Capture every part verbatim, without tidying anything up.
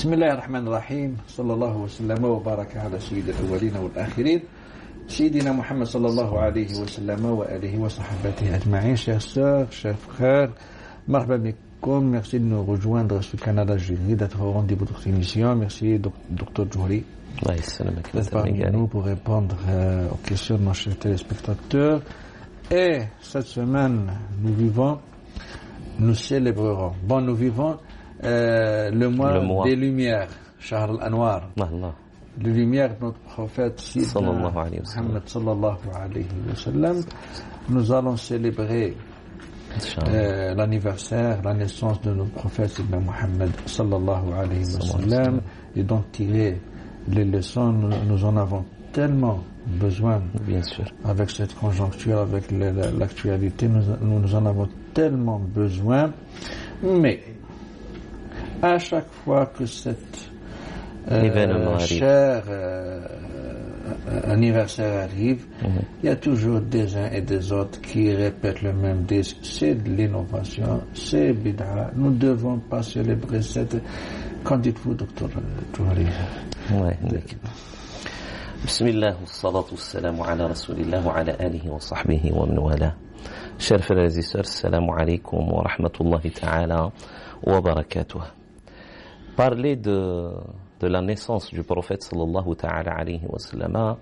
بسم الله الرحمن الرحيم صلى الله وسلم وبارك على سيد الأولين والآخرين سيدنا محمد صلى الله عليه وسلم وآله وصحبه أجمعين. Chers sœurs, chers frères, marhaba bikoum, merci de nous rejoindre sur le canal Algérie, d'être au rendez-vous de votre émission. Merci docteur Djouri d'être parmi nous pour répondre euh, aux questions de nos chers téléspectateurs. Et cette semaine, nous vivons, nous célébrerons, bon nous vivons Euh, le, mois le mois des lumières, Shahr al-Anwar, les lumières de notre prophète Muhammad sallallahu alayhi wa sallam. Nous allons célébrer euh, l'anniversaire, la naissance de notre prophète Muhammad sallallahu alayhi wa sallam, et donc tirer les leçons. Nous, nous en avons tellement besoin, bien sûr, avec cette conjoncture, avec l'actualité, nous, nous en avons tellement besoin, mais à chaque fois que cet euh, cher euh, anniversaire arrive, mm-hmm. il y a toujours des uns et des autres qui répètent le même disque. C'est de l'innovation, c'est bid'a. Nous devons pas célébrer cette. Qu'en dites-vous, docteur Djouri? Ouais, Bismillah, salatu salam ala rasulillah wa ala alihi wa sahbihi wa man wala. Chers frères et sœurs, assalamu alaikum wa rahmatullahi ta'ala wa barakatuh. Parler de, de la naissance du prophète sallallahu ta'ala alayhi wa sallam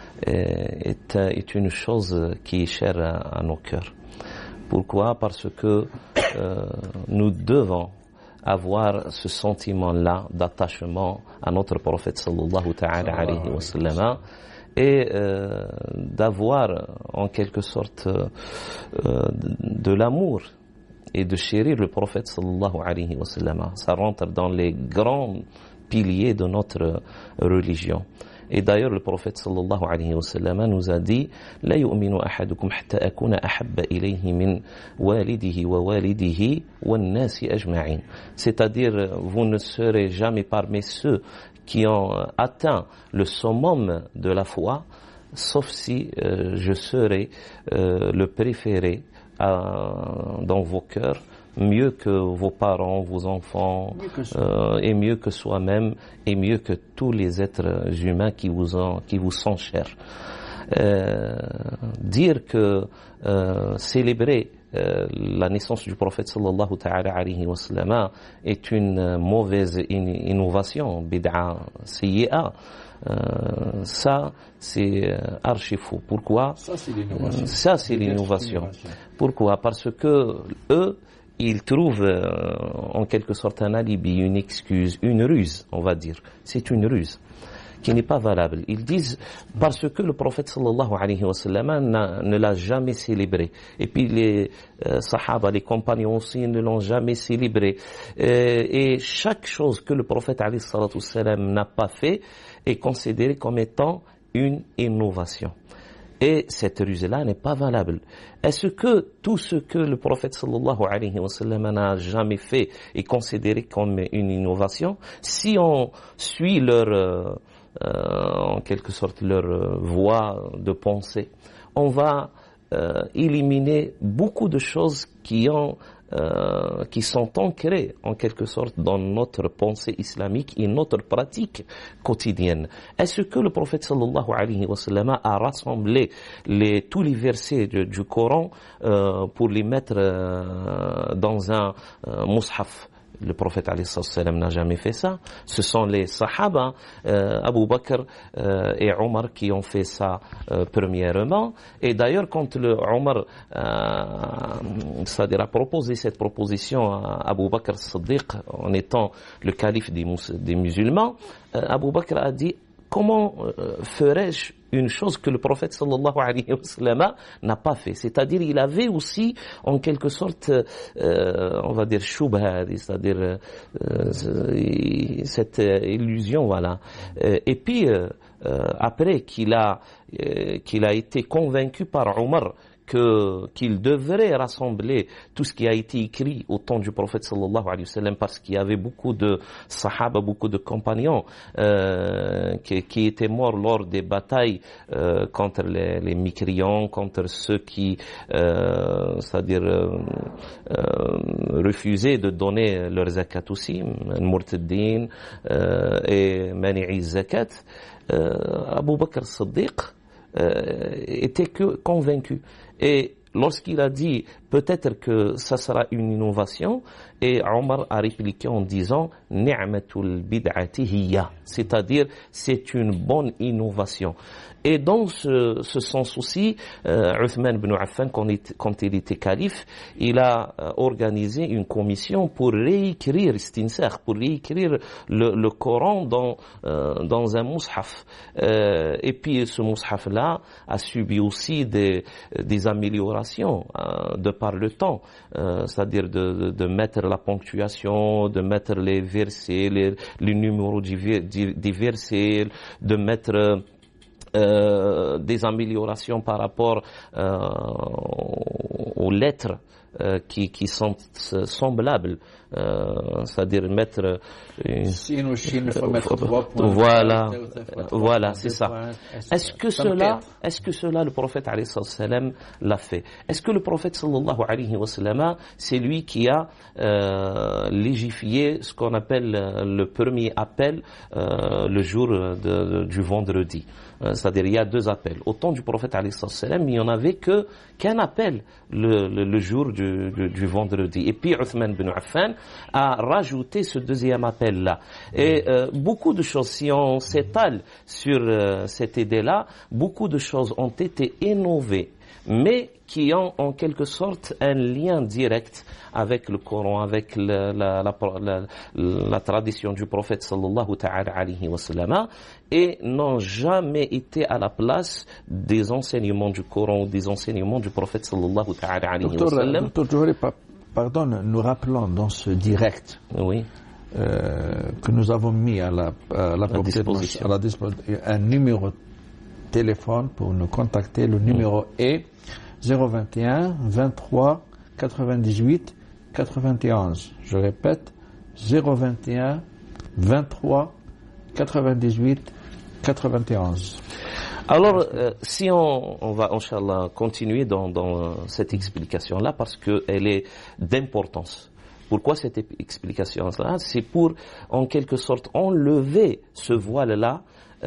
est, est une chose qui est chère à, à nos cœurs. Pourquoi? Parce que euh, nous devons avoir ce sentiment-là d'attachement à notre prophète sallallahu ta'ala alayhi wa sallam et euh, d'avoir en quelque sorte euh, de, de l'amour et de chérir le prophète sallallahu alayhi wa sallam. Ça rentre dans les grands piliers de notre religion. Et d'ailleurs, le prophète sallallahu alayhi wa sallam nous a dit La yu'minu ahadukum hatta akuna ahabba ilayhi min walidihi wa walidihi wa nasi ajma'in. C'est-à-dire, vous ne serez jamais parmi ceux qui ont atteint le summum de la foi, sauf si euh, je serai euh, le préféré dans vos cœurs, mieux que vos parents, vos enfants, euh, et mieux que soi-même, et mieux que tous les êtres humains qui vous, ont, qui vous sont chers. Euh, dire que euh, célébrer euh, la naissance du prophète sallallahu ta'ala alayhi wa sallam est une mauvaise in- innovation, bid'a sayyi'a, Euh, ça c'est euh, archi faux. Pourquoi? Ça c'est l'innovation. Euh, ça c'est l'innovation. Pourquoi? Parce que eux, ils trouvent euh, en quelque sorte un alibi, une excuse, une ruse, on va dire. C'est une ruse qui n'est pas valable. Ils disent parce que le prophète sallallahu alayhi wa sallam ne l'a jamais célébré. Et puis les euh, sahaba, les compagnons aussi ne l'ont jamais célébré. Euh, et chaque chose que le prophète alayhi salatu wassalam n'a pas fait est considérée comme étant une innovation. Et cette ruse-là n'est pas valable. Est-ce que tout ce que le prophète sallallahu alayhi wa sallam n'a jamais fait est considéré comme une innovation? Si on suit leur euh, Euh, en quelque sorte leur euh, voie de pensée, on va euh, éliminer beaucoup de choses qui ont euh, qui sont ancrées en quelque sorte dans notre pensée islamique et notre pratique quotidienne. Est-ce que le prophète sallallahu alayhi wa sallam a rassemblé les, tous les versets de, du Coran euh, pour les mettre euh, dans un euh, mushaf? Le prophète alayhi sallam n'a jamais fait ça. Ce sont les sahaba, euh, Abu Bakr euh, et Omar qui ont fait ça euh, premièrement. Et d'ailleurs, quand le Omar euh, c'est-à-dire a proposé cette proposition à Abu Bakr Siddiq en étant le calife des, mus- des musulmans, euh, Abu Bakr a dit comment euh, ferais-je une chose que le prophète sallallahu alayhi wa sallam n'a pas fait. C'est-à-dire, il avait aussi, en quelque sorte, euh, on va dire, shubha, c'est-à-dire euh, cette illusion, voilà. Et puis, euh, après qu'il a, euh, qu'il a été convaincu par Omar que qu'il devrait rassembler tout ce qui a été écrit au temps du prophète sallallahu alayhi wa sallam, parce qu'il y avait beaucoup de sahaba, beaucoup de compagnons euh, qui, qui étaient morts lors des batailles euh, contre les, les mécréants, contre ceux qui, euh, c'est-à-dire euh, euh, refusaient de donner leur zakat aussi, al-murtaddin euh, et mani'i zakat. Euh, Abu Bakr Siddiq euh, était que convaincu. Et lorsqu'il a dit peut-être que ça sera une innovation, et Omar a répliqué en disant ni'matul bid'ati hiya, c'est-à-dire c'est une bonne innovation. Et dans ce, ce sens aussi, euh, Uthman ibn Affan, quand il, quand il était calife, il a euh, organisé une commission pour réécrire Istinsakh, pour réécrire le, le Coran dans, euh, dans un mushaf. Euh, et puis ce mushaf-là a subi aussi des, des améliorations euh, de par le temps, euh, c'est-à-dire de, de, de mettre la ponctuation, de mettre les versets, les, les numéros des versets, de mettre Euh, des améliorations par rapport euh, aux lettres euh, qui, qui sont semblables, euh, c'est-à-dire mettre une... Sin ou Chine, il faut mettre trois points. Voilà, voilà, c'est ça. Est-ce que cela, est-ce que cela, le prophète alayhi salam l'a fait? Est-ce que le prophète sallallahu alayhi wa sallam, c'est lui qui a euh, légiféré ce qu'on appelle le premier appel euh, le jour de, de, du vendredi? C'est-à-dire il y a deux appels. Au temps du prophète alayhi salam, il n'y en avait que qu'un appel le, le, le jour du, du, du vendredi. Et puis Uthman ibn Affan a rajouté ce deuxième appel-là. Et euh, beaucoup de choses, si on s'étale sur euh, cette idée-là, beaucoup de choses ont été innovées, mais qui ont en quelque sorte un lien direct avec le Coran, avec la, la, la, la, la tradition du prophète sallallahu ta'ala alayhi wa sallam, et n'ont jamais été à la place des enseignements du Coran ou des enseignements du prophète sallallahu ta'ala alayhi wa sallam. Docteur Johari, pardon, nous rappelons dans ce direct oui. euh, que nous avons mis à la, à la, la disposition. À la disposition un numéro de téléphone pour nous contacter. Le numéro mmh. est zéro vingt et un vingt-trois quatre-vingt-dix-huit quatre-vingt-onze. Je répète, zéro vingt et un vingt-trois quatre-vingt-dix-huit quatre-vingt-onze. Alors, euh, si on, on va, Inch'Allah, continuer dans, dans cette explication-là, parce qu'elle est d'importance. Pourquoi cette explication-là? C'est pour, en quelque sorte, enlever ce voile-là,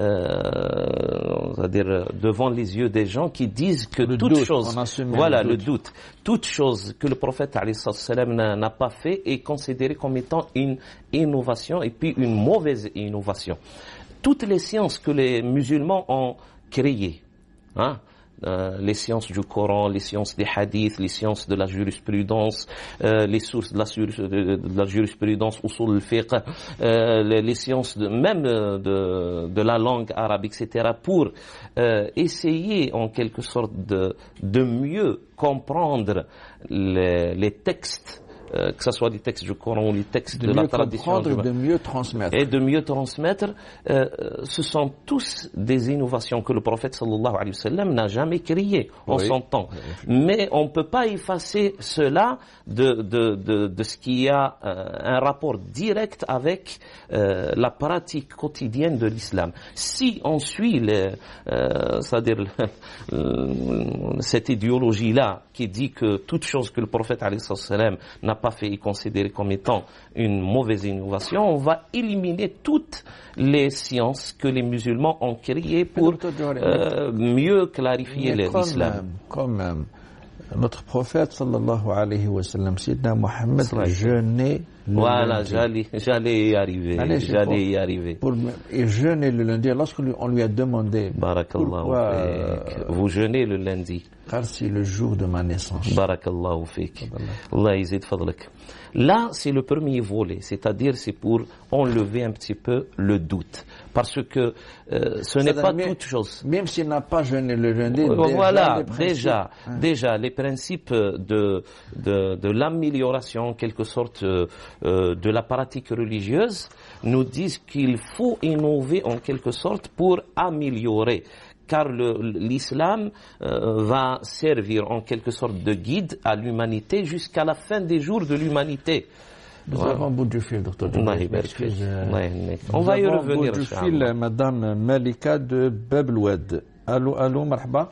Euh, c'est-à-dire devant les yeux des gens qui disent que le toute doute, chose, voilà le doute. le doute, toute chose que le prophète alayhi salam n'a pas fait est considérée comme étant une innovation et puis une mauvaise innovation. Toutes les sciences que les musulmans ont créées, hein, Euh, les sciences du Coran, les sciences des hadiths, les sciences de la jurisprudence, euh, les sources de la, de, de la jurisprudence, usul al-fiqh, euh, les, les sciences de, même de, de la langue arabe, et cetera, pour euh, essayer en quelque sorte de, de mieux comprendre les, les textes, Euh, que ce soit les textes du Coran ou les textes de, de la tradition, et de mieux transmettre. Et de mieux transmettre, euh, ce sont tous des innovations que le prophète sallallahu alayhi wa sallam n'a jamais créées en oui. son temps. Mais on ne peut pas effacer cela de, de, de, de ce qui a euh, un rapport direct avec euh, la pratique quotidienne de l'islam. Si on suit le, euh, c'est-à-dire le, cette idéologie-là qui dit que toute chose que le prophète alayhi wa sallam n'a pas fait est considéré comme étant une mauvaise innovation, on va éliminer toutes les sciences que les musulmans ont créées pour euh, mieux clarifier l'islam. Comme euh, notre prophète sallallahu alayhi wa sallam, Sidna Mohammed, jeûnait le voilà, lundi. j'allais, j'allais y arriver. Allez, j'allais y arriver. Pour, et jeûner le lundi, lorsqu'on lui a demandé pourquoi euh, vous jeûnez le lundi, car c'est le jour de ma naissance. Barakallahu fik. Allah yazid fadlak. Là, c'est le premier volet, c'est-à-dire c'est pour enlever un petit peu le doute. Parce que euh, ce n'est pas même, toute chose. Même s'il n'a pas jeûné le lundi, euh, déjà, voilà, les déjà, hein. déjà, les principes de, de, de l'amélioration, en quelque sorte, euh, de la pratique religieuse, nous disent qu'il faut innover en quelque sorte pour améliorer. car l'islam euh, va servir en quelque sorte de guide à l'humanité jusqu'à la fin des jours de l'humanité. Nous voilà. avons un bout du fil, docteur. On va y revenir. Un bout du fil, Madame Malika de Babloued. Allô, allô, marhaba.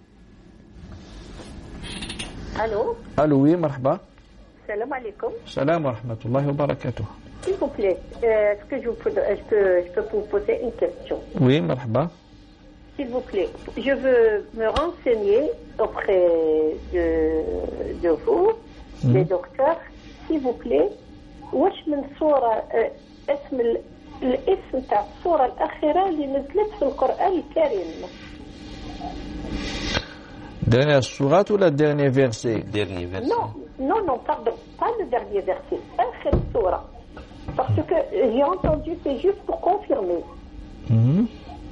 Allô. Allô, oui, marhaba. Salam alaikum. Salam wa rahmatullahi wa barakatuh. S'il vous plaît, euh, est-ce que je, vous, je, peux, je peux vous poser une question? Oui, marhaba. S'il vous plaît, je veux me renseigner auprès de, de vous, mm. les docteurs, s'il vous plaît. واش من صورة اسم الاسم تاع الصورة الأخيرة اللي نزلت في القرآن الكريم؟ Dernière sourate ou la dernière verset? Dernier verset. Non, non, non, pardon, pas le dernier verset, آخر الصورة. Parce que j'ai entendu, c'est juste pour confirmer. Mm-hmm.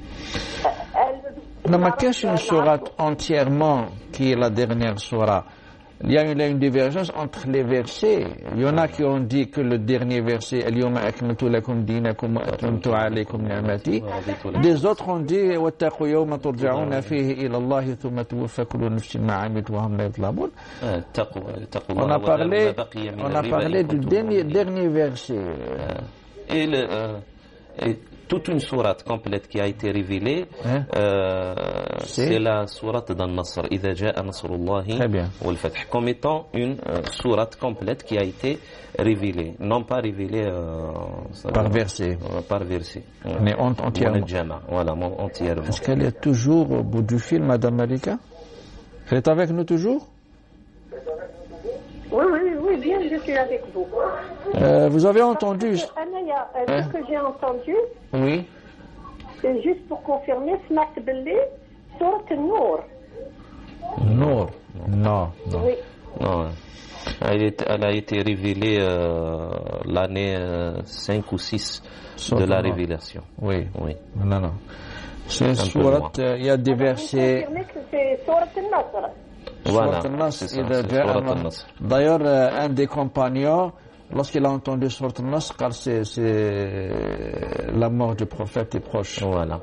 Non, mais qu'est-ce qu'une sourate entièrement qui est la dernière sourate? Il y a une, une divergence entre les versets. Il y en a qui ont dit que le dernier verset, Al-yawma akmaltu lakum dinakum wa atmamtu alaykum ni'mati. Des autres ont dit, wattaqu yawma turja'una fihi ila Allah thumma tuwaffa kullu nafsin ma 'amilat wa hum la yuzlamun. On a parlé, on a parlé du dernier, dernier verset. Et le, euh, et toute une sourate complète qui a été révélée, hein? euh, c'est la sourate d'An-Nasr, Idha ja'a nasrullahi wal fath, comme étant une euh, sourate complète qui a été révélée, non pas révélée euh, par verset. Euh, par verset. Mais on, entièrement. Voilà, entièrement. Est-ce qu'elle est toujours au bout du fil, Madame Malika? Elle est avec nous toujours? Oui, oui, oui, bien, je suis avec vous. Euh, vous avez entendu? Anaya, euh, hein? Ce que j'ai entendu, oui. C'est juste pour confirmer, Smart Belli, Sourate Nour. Nour? Non, non. Oui. Non. Elle, est, elle a été révélée euh, l'année euh, cinq ou six de la révélation. Oui. Oui. Non, non. C'est Sourate, il euh, y a des versets. Vous confirmez que c'est Sourate Nasr. Voilà, d'ailleurs, euh, un des compagnons, lorsqu'il a entendu Surat Al-Nasr, car c'est, c'est la mort du prophète est proche. Voilà.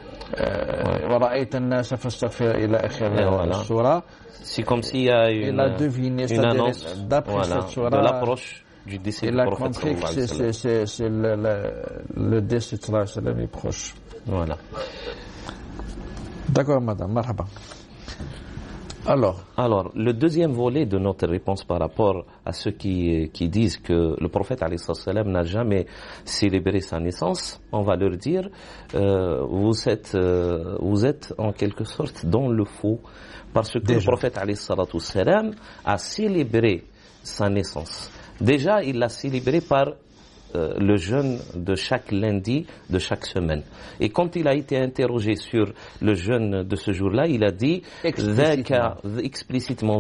Voilà. C'est comme s'il y a une, a deviné, une annonce d'après voilà, cette surah, de l'approche du décès du prophète. Il a compris que c'est, c'est, c'est, c'est le, le, le décès de est proche. Voilà. D'accord, madame. Marhaba. Alors. Alors, le deuxième volet de notre réponse par rapport à ceux qui, qui disent que le prophète alayhi salam n'a jamais célébré sa naissance, on va leur dire, euh, vous êtes, euh, vous êtes en quelque sorte dans le faux, parce que Déjà. le prophète alayhi salam a célébré sa naissance. Déjà, il l'a célébré par euh, le jeûne de chaque lundi de chaque semaine. Et quand il a été interrogé sur le jeûne de ce jour-là, il a dit explicitement,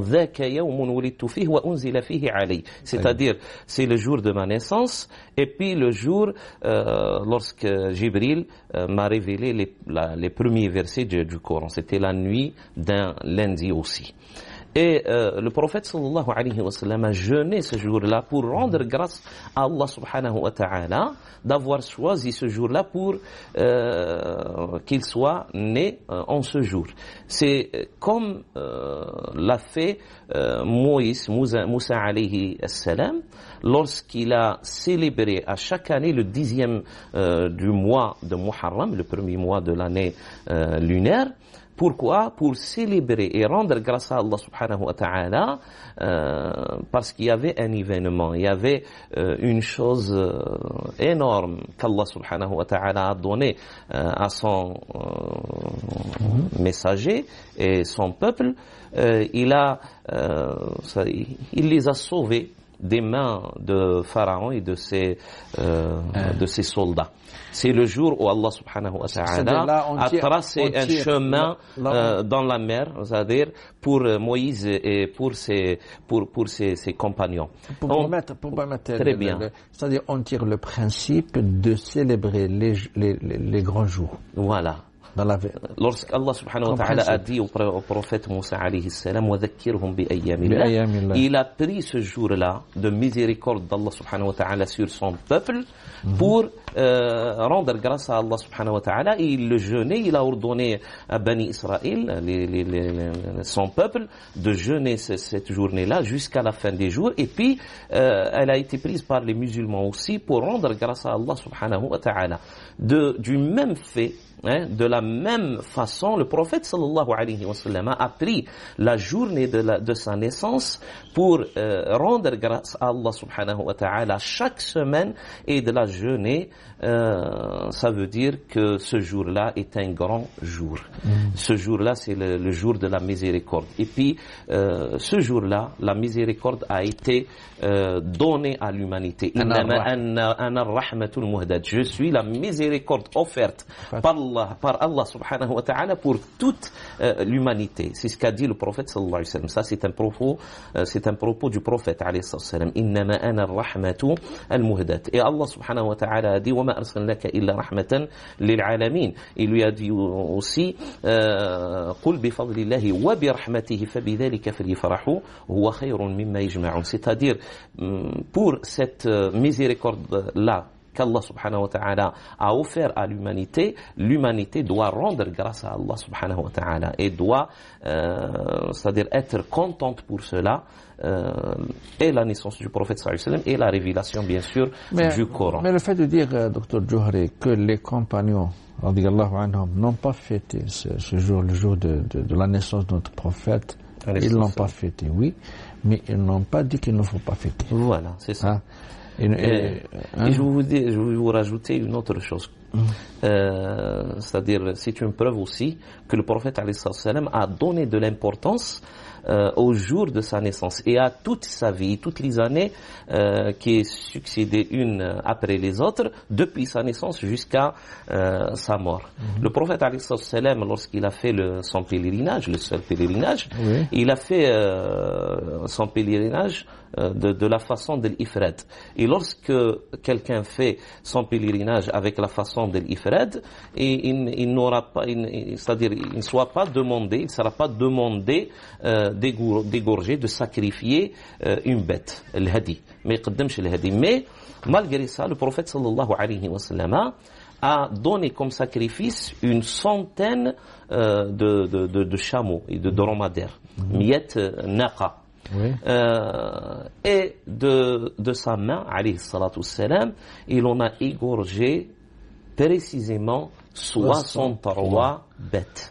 c'est-à-dire c'est le jour de ma naissance et puis le jour euh, lorsque Jibril euh, m'a révélé les, la, les premiers versets du, du Coran. C'était la nuit d'un lundi aussi. Et euh, le prophète sallallahu alayhi wa sallam a jeûné ce jour-là pour rendre grâce à Allah subhanahu wa ta'ala d'avoir choisi ce jour-là pour euh, qu'il soit né euh, en ce jour. C'est comme euh, l'a fait euh, Moïse, Moussa, Moussa alayhi salam, lorsqu'il a célébré à chaque année le dixième euh, du mois de Muharram, le premier mois de l'année euh, lunaire. Pourquoi? Pour célébrer et rendre grâce à Allah subhanahu wa ta'ala, euh, parce qu'il y avait un événement, il y avait euh, une chose euh, énorme qu'Allah subhanahu wa ta'ala a donné euh, à son euh, messager et son peuple. Euh, il a, euh, ça, il les a sauvés des mains de Pharaon et de ses, euh, de ses soldats. C'est le jour où Allah subhanahu wa ta'ala a tracé un chemin euh, dans la mer, c'est-à-dire pour Moïse et pour ses, pour, pour ses, ses compagnons. Pour on, permettre, pour permettre très le, bien. Le, c'est-à-dire on tire le principe de célébrer les, les, les, les grands jours. Voilà. Lorsqu'Allah subhanahu wa ta'ala a dit au prophète Moussa alayhi salam وَذَكِّرْهُمْ بِأَيَّامِ il a pris ce jour-là de miséricorde d'Allah subhanahu wa ta'ala sur son peuple pour euh, rendre grâce à Allah subhanahu wa ta'ala, et il le jeûnait, il a ordonné à Bani Israël, les, les, les, son peuple, de jeûner ce, cette journée-là jusqu'à la fin des jours, et puis euh, elle a été prise par les musulmans aussi pour rendre grâce à Allah subhanahu wa ta'ala. De, du même fait, hein, de la même façon, le prophète sallallahu alayhi wa sallam a pris la journée de, la, de sa naissance pour euh, rendre grâce à Allah subhanahu wa ta'ala chaque semaine et de la jeûner. Euh, ça veut dire que ce jour-là est un grand jour. Mmh. Ce jour-là, c'est le, le jour de la miséricorde. Et puis, euh, ce jour-là, la miséricorde a été euh, donnée à l'humanité. Je suis la miséricorde offerte par Allah, par Allah subhanahu wa ta'ala pour toute euh, l'humanité. C'est ce qu'a dit le prophète sallallahu alayhi wa sallam. Ça, c'est un propos, euh, c'est un propos du prophète alayhi sallam. Innama ana ar-rahmatu al-muhdat. Et Allah subhanahu wa ta'ala a dit وما أرسلناك إلا رحمة للعالمين. Il lui a dit aussi قل بفضل الله وبرحمته فبذلك فليفرحوا هو خير مما يجمعون. C'est-à-dire pour cette miséricorde là qu'Allah subhanahu wa ta'ala a offert à l'humanité, l'humanité doit rendre grâce à Allah subhanahu wa ta'ala et doit, euh, c'est-à-dire être contente pour cela, euh, et la naissance du prophète sallallahu alayhi wa sallam et la révélation bien sûr mais, du Coran. Mais le fait de dire, euh, docteur Johari, que les compagnons radiyallahu anhum n'ont pas fêté ce, ce jour, le jour de, de, de la naissance de notre prophète, ils ne l'ont pas fêté, oui, mais ils n'ont pas dit qu'il ne faut pas fêter. Voilà, c'est ça. Hein? Et, et, hein? et je, vais vous dire, je vais vous rajouter une autre chose. Mmh. Euh, c'est-à-dire, c'est une preuve aussi que le prophète alayhi salam a donné de l'importance euh, au jour de sa naissance et à toute sa vie, toutes les années euh, qui est succédé une après les autres, depuis sa naissance jusqu'à euh, sa mort. Mmh. Le prophète alayhi salam, lorsqu'il a fait le, son pèlerinage, le seul pèlerinage, oui. il a fait euh, son pèlerinage De, de la façon de l'ifrad. Et lorsque quelqu'un fait son pèlerinage avec la façon de l'ifrad, et il, il n'aura pas, il, c'est-à-dire il ne soit pas demandé, il ne sera pas demandé euh, d'égorger, de sacrifier euh, une bête, le hadi. Mais Mais malgré ça, le prophète sallallahu alayhi wa sallam a donné comme sacrifice une centaine euh, de, de, de, de chameaux et de dromadaires. Miyat naqa. Oui. Euh, et de, de sa main, alayhi salatu salam, il en a égorgé précisément soixante-trois bêtes.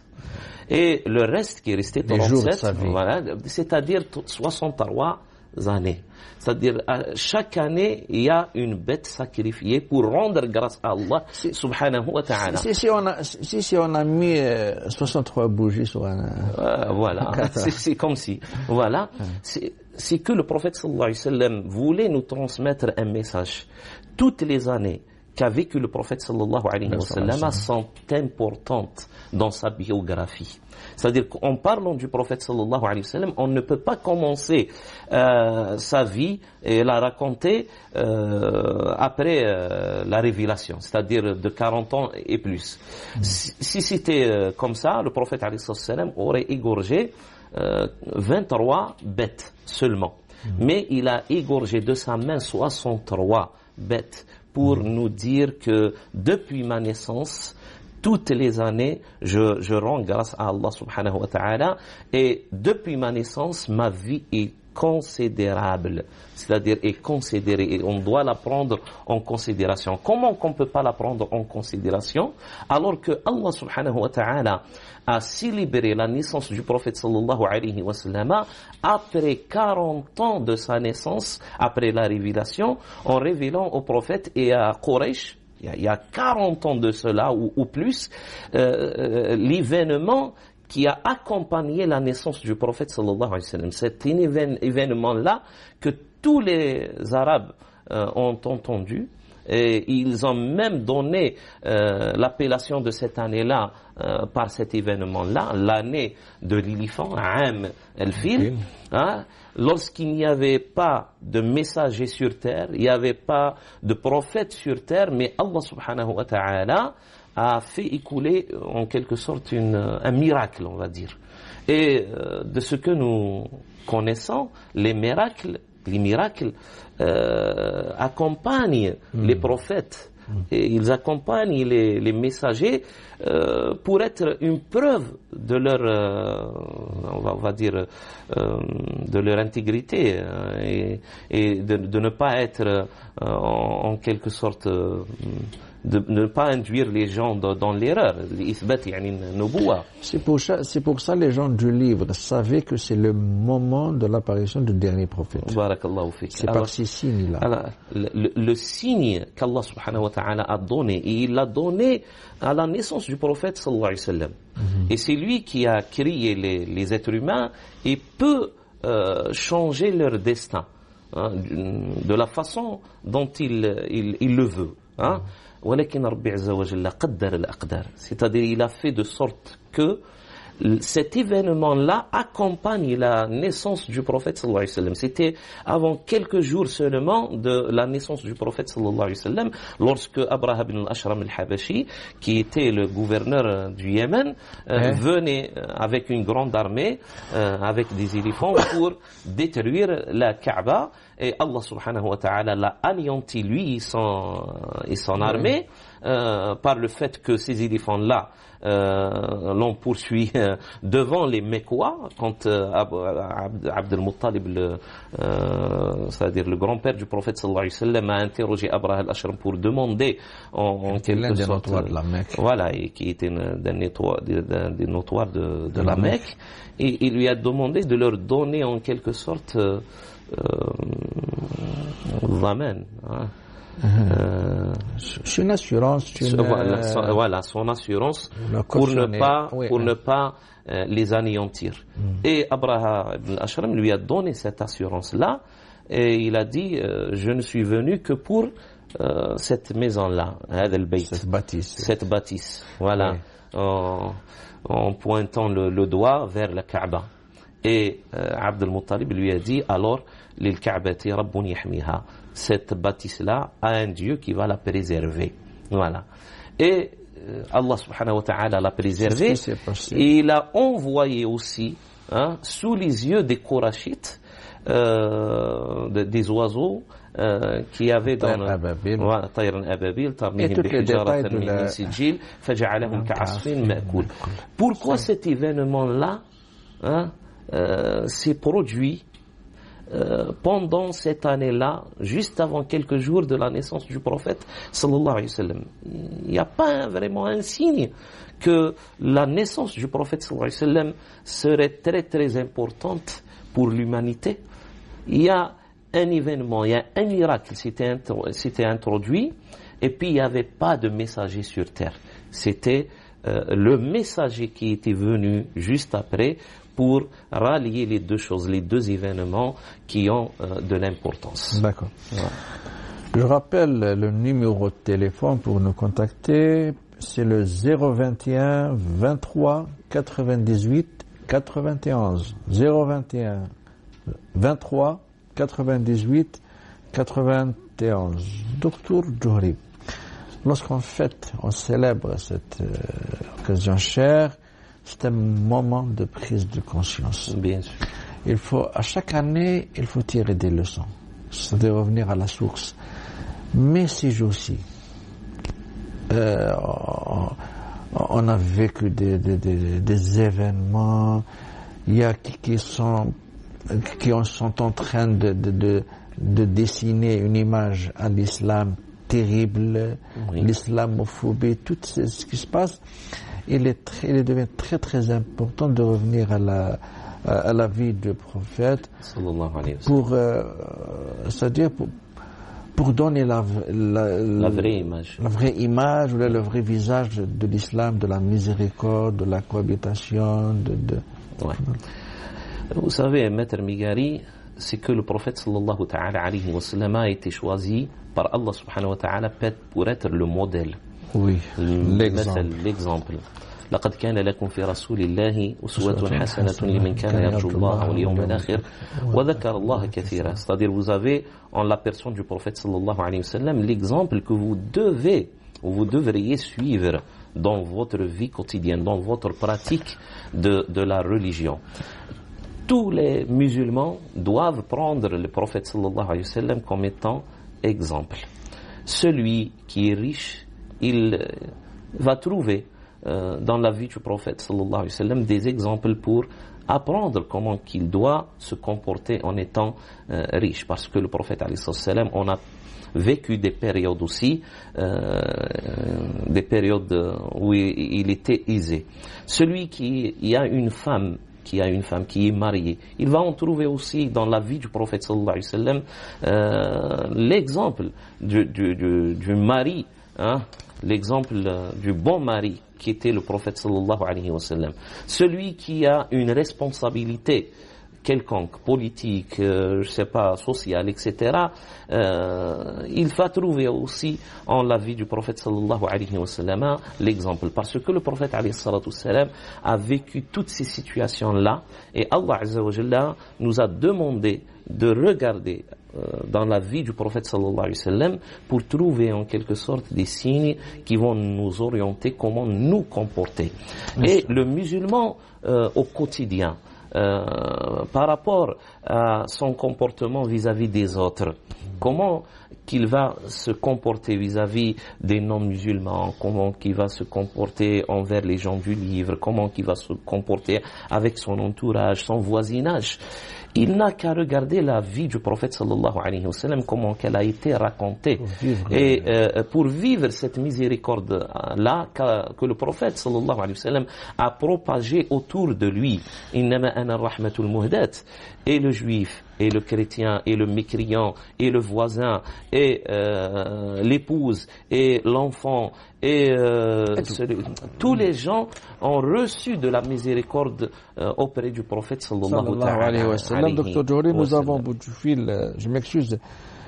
Et le reste qui est resté trente-sept, voilà, c'est-à-dire soixante-trois années. C'est-à-dire, chaque année, il y a une bête sacrifiée pour rendre grâce à Allah subhanahu wa ta'ala. Si, si, on, a, si, si on a mis euh, soixante-trois bougies sur un... Euh, voilà, c'est, c'est comme si. Voilà, c'est, c'est que le prophète sallallahu alayhi wa sallam voulait nous transmettre un message. Toutes les années qu'a vécu le prophète sallallahu alayhi wa sallam sont importantes dans sa biographie. C'est-à-dire qu'en parlant du prophète sallallahu alayhi wa sallam, on ne peut pas commencer euh, sa vie et la raconter euh, après euh, la révélation, c'est-à-dire de quarante ans et plus. Mmh. Si, si c'était euh, comme ça, le prophète alayhi wa sallam aurait égorgé euh, vingt-trois bêtes seulement. Mmh. Mais il a égorgé de sa main soixante-trois bêtes pour mmh. nous dire que depuis ma naissance, toutes les années, je, je rends grâce à Allah subhanahu wa ta'ala, et depuis ma naissance, ma vie est considérable, c'est-à-dire est considérée, et on doit la prendre en considération. Comment qu'on ne peut pas la prendre en considération alors que Allah subhanahu wa ta'ala a célébré la naissance du prophète sallallahu alayhi wa sallam après quarante ans de sa naissance, après la révélation, en révélant au prophète et à Quraysh, il y a quarante ans de cela ou, ou plus, euh, l'événement qui a accompagné la naissance du prophète sallallahu alayhi wa sallam. C'est un évén- événement-là que tous les Arabes euh, ont entendu, et ils ont même donné euh, l'appellation de cette année-là euh, par cet événement-là, l'année de l'éléphant, Am el-Fil. Hein, lorsqu'il n'y avait pas de messager sur terre, il n'y avait pas de prophète sur terre, mais Allah subhanahu wa ta'ala a fait écouler en quelque sorte une, un miracle, on va dire. Et euh, de ce que nous connaissons, les miracles, les miracles euh, accompagnent mmh. les prophètes. Et ils accompagnent les, les messagers euh, pour être une preuve de leur, euh, on, va, on va dire, euh, de leur intégrité euh, et, et de, de ne pas être euh, en, en quelque sorte euh, de ne pas induire les gens dans, dans l'erreur. C'est pour ça, c'est pour ça les gens du livre savaient que c'est le moment de l'apparition du dernier prophète. C'est par ces signes-là. Alors, le, le signe qu'Allah subhanahu wa ta'ala a donné, et il l'a donné à la naissance du prophète sallallahu alayhi wa sallam. Mm-hmm. Et c'est lui qui a créé les, les êtres humains et peut euh, changer leur destin hein, de la façon dont il, il, il le veut. Hein. Mm-hmm. C'est-à-dire il a fait de sorte que cet événement-là accompagne la naissance du prophète sallallahu alayhi wa sallam. C'était avant quelques jours seulement de la naissance du prophète sallallahu alayhi wa sallam, lorsque Abraha ibn al-Ashram al-Habashi, qui était le gouverneur du Yémen, euh, hein? venait avec une grande armée, euh, avec des éléphants, pour détruire la Kaaba. Et Allah subhanahu wa ta'ala l'a anéanti, lui et son, et son armée, euh, par le fait que ces éléphants-là euh, l'ont poursuivi euh, devant les Mecquois, quand euh, Abd, Abd al-Muttalib, le, euh, c'est-à-dire le grand-père du prophète sallallahu alayhi wa sallam, a interrogé Abraha al-Ashram pour demander en, en quelque sorte, de la Mecque. Voilà, et qui était d'un notoire, des notoires de, de, de la, la Mecque, Mecque, et il lui a demandé de leur donner en quelque sorte euh, Zamen, hein. euh, c'est une assurance, une, voilà, son, voilà, son assurance pour ne pas, oui, pour hein. ne pas euh, les anéantir. Mm. Et Abraha ibn al-Ashram lui a donné cette assurance-là, et il a dit euh, je ne suis venu que pour euh, cette maison-là, cette bâtisse, cette bâtisse, voilà, oui. en, en pointant le, le doigt vers la Kaaba. Et euh, Abd al-Muttalib lui a dit alors lil Ka'bati rabbun yahmiha, cette bâtisse-là a un Dieu qui va la préserver. Voilà. Et euh, Allah subhanahu wa ta'ala l'a préservée, et il a envoyé aussi hein, sous les yeux des Korachites euh, de, des oiseaux euh, qui avaient dans le Tayran Ababil, Tarmihim bihijaratan min sijil, faja'alahum ka'asfin ma'kul. Pourquoi cet événement-là hein, Euh, s'est produit euh, pendant cette année-là, juste avant quelques jours de la naissance du prophète sallallahu alayhi wa sallam. Il n'y a pas vraiment un signe que la naissance du prophète sallallahu alayhi wa sallam serait très très importante pour l'humanité. Il y a un événement, il y a un miracle qui s'était, s'était introduit, et puis il n'y avait pas de messager sur terre. C'était euh, le messager qui était venu juste après pour rallier les deux choses, les deux événements qui ont euh, de l'importance. D'accord. Ouais. Je rappelle le numéro de téléphone pour nous contacter, c'est le zéro vingt et un vingt-trois quatre-vingt-dix-huit quatre-vingt-onze. zéro vingt et un vingt-trois quatre-vingt-dix-huit quatre-vingt-onze. Docteur Djouri, lorsqu'on fête, on célèbre cette euh, occasion chère, c'est un moment de prise de conscience. Bien sûr. Il faut, à chaque année, il faut tirer des leçons. C'est-à-dire revenir à la source. Mais ces jours-ci, euh, on, on a vécu des, des, des, des événements, il y a qui, qui sont, qui sont en train de, de, de, de dessiner une image à l'islam terrible, oui. L'islamophobie, tout ce qui se passe. Il est très, il devient très très important de revenir à la à la vie du prophète pour euh, c'est-à-dire pour, pour donner la la, la vraie image la vraie image ou le vrai visage de, de l'islam, de la miséricorde, de la cohabitation, de, de... Ouais. Vous savez, Maître Migari, c'est que le prophète sallallahu ta'ala alayhi wa sallam a été choisi par Allah subhanahu wa ta'ala pour être le modèle. Oui, l'exemple. l'exemple. لقد كان لكم في رسول الله أسوة حسنة لمن كان يرجو الله واليوم الآخر وذكر الله كثيرا. C'est-à-dire vous avez en la personne du prophète sallallahu alayhi wa sallam l'exemple que vous devez ou vous devriez suivre dans votre vie quotidienne, dans votre pratique de, de la religion. Tous les musulmans doivent prendre le prophète sallallahu alayhi wa sallam comme étant exemple. Celui qui est riche, il va trouver euh, dans la vie du prophète sallallahu alayhi wa sallam des exemples pour apprendre comment qu'il doit se comporter en étant euh, riche. Parce que le prophète alayhi sallam, on a vécu des périodes aussi, euh, des périodes où il était aisé. Celui qui il y a une femme, qui a une femme qui est mariée, il va en trouver aussi dans la vie du prophète sallallahu alayhi wa sallam euh, l'exemple du, du, du, du mari, hein, l'exemple du bon mari qui était le prophète sallallahu alayhi wa sallam. Celui qui a une responsabilité quelconque, politique, euh, je sais pas, sociale, et cetera, euh, il va trouver aussi en la vie du prophète sallallahu alayhi wa sallam l'exemple. Parce que le prophète alayhi salatu wassalam a vécu toutes ces situations-là et Allah azza wa jalla nous a demandé de regarder euh, dans la vie du prophète sallallahu alayhi wa sallam pour trouver en quelque sorte des signes qui vont nous orienter comment nous comporter. Et le musulman euh, au quotidien, Euh, par rapport à son comportement vis-à-vis des autres, comment qu'il va se comporter vis-à-vis des non-musulmans, comment qu'il va se comporter envers les gens du livre, comment qu'il va se comporter avec son entourage, son voisinage. Il n'a qu'à regarder la vie du prophète sallallahu alayhi wa sallam, comment qu'elle a été racontée. Et euh, pour vivre cette miséricorde-là que, que le prophète sallallahu alayhi wa sallam a propagée autour de lui. Innama ana rahmatul muhdat. Et le juif, et le chrétien, et le mécréant, et le voisin, et euh, l'épouse, et l'enfant, et euh, celui, tous les gens ont reçu de la miséricorde euh, auprès du prophète sallallahu alayhi wa sallam. Docteur Djouri, nous avons bout du fil, euh, je m'excuse,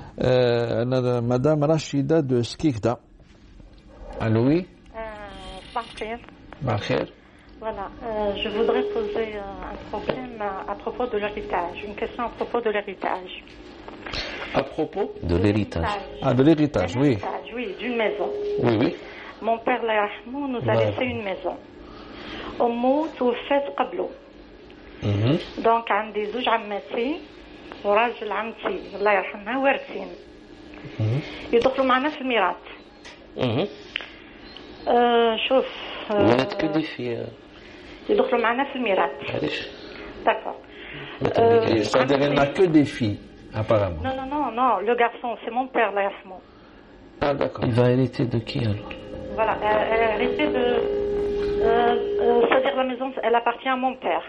euh, Madame Rachida de Skikda. Allô, oui. Bonjour. Bonjour. Voilà, euh, je voudrais poser euh, un problème à, à propos de l'héritage, une question à propos de l'héritage. À propos de l'héritage. Ah, de l'héritage, oui. Oui, d'une maison. Oui, oui. Mon père, Lahmou, nous a laissé une maison. Ommou توفت قبله. Donc عندي زوج عماتي وراجل عمتي الله يرحمها وارثين. يدخلوا معنا في الميراث. أه شوف ولد كدي في يدخلوا معنا في الميراث. علاش؟ D'accord. Euh, C'est-à-dire qu'il n'a que des filles, apparemment. Non, non, non, non, le garçon, c'est mon père, là, Yahmou. Ah, d'accord. Il va hériter de qui alors? Voilà, elle a hérité de. Euh, euh, C'est-à-dire la maison, elle appartient à mon père.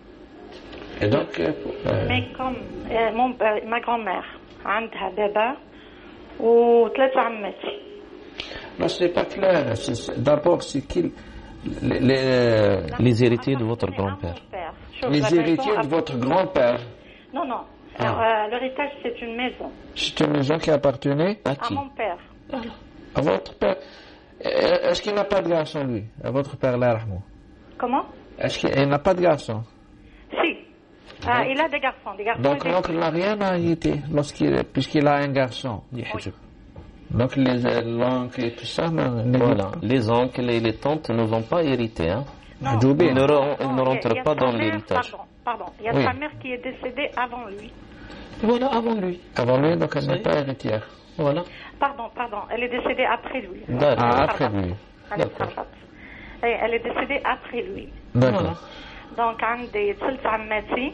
Et donc. Euh, Mais comme euh, mon, euh, ma grand-mère, عندها بابا وثلاثة عماتي. Non, ce n'est pas clair. D'abord, c'est qu'il. Les, les, les héritiers de votre grand-père. Les héritiers de votre grand-père. Non, non. Ah. Euh, l'héritage, c'est une maison. C'est une maison qui appartenait à qui? À mon père. À votre père. Est-ce qu'il n'a pas de garçon, lui? À votre père, là, Rahmou? Comment? Est-ce qu'il n'a pas de garçon? Si. Ah, il a des garçons. Des garçons donc, l'oncle n'a rien à hériter, lorsqu'il, puisqu'il a un garçon. Oui. Donc, les l'oncle et tout ça, non, voilà. Les oncles et les tantes ne vont pas hériter, hein? Non, ils ne, non, ils ne rentrent pas dans l'héritage. Pardon, pardon. Il y a oui. sa mère qui est décédée avant lui. Voilà, avant lui. Avant lui, donc elle n'est pas héritière. Voilà. Pardon, pardon. Elle est décédée après lui. Ah, après lui. D'accord. Elle est décédée après lui. D'accord. Donc, عندي ثلث عماتي